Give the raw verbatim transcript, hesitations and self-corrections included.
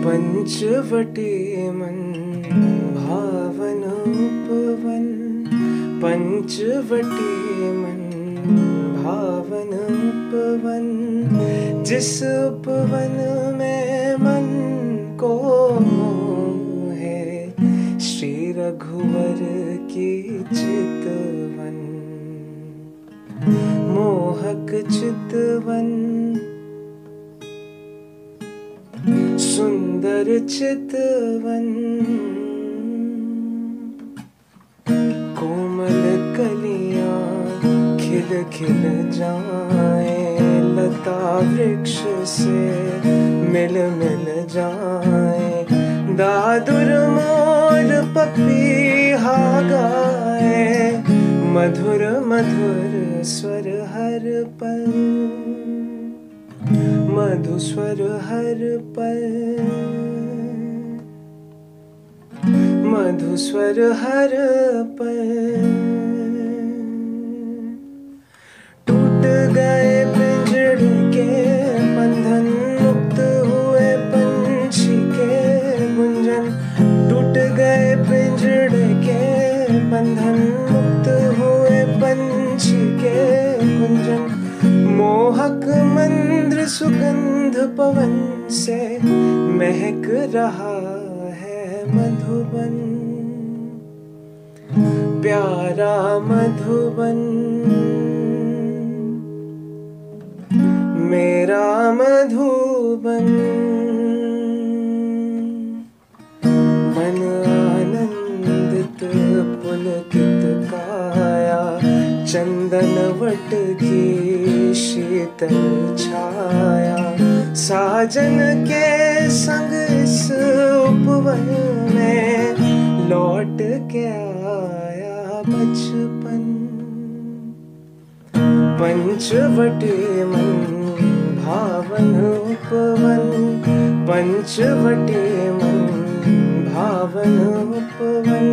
पंचवटी मन भावन उपवन, पंचवटी मन भावन उपवन, जिस उपवन में मन को मोहे, श्री रघुवर की चितवन, मोहक चितवन, सुंदर चितवन, कोमल कलियां खिल खिल जाए, लता वृक्ष से मिल मिल जाए, दादुर मोर पपीहा गाए, मधुर मधुर स्वर हर पल, मधु स्वर हर पल, मधु स्वर हर पल। टूट गए पिंजड़े के बंधन, मुक्त हुए पंछी के गुंजन, टूट गए पिंजड़े के बंधन, मुक्त हुए पंछी के गुंजन, मोहक मंद्र सुगंध पवन से महक रहा है मधुबन, प्यारा मधुबन, मेरा मधुबन। मन आनंदित पुलकित काया, चंदन वट की शीतल छाया, साजन के संग इस उपवन में लौट के आया बचपन। पंचवटी मन भावन उपवन, पंचवटी मन भावन उपवन,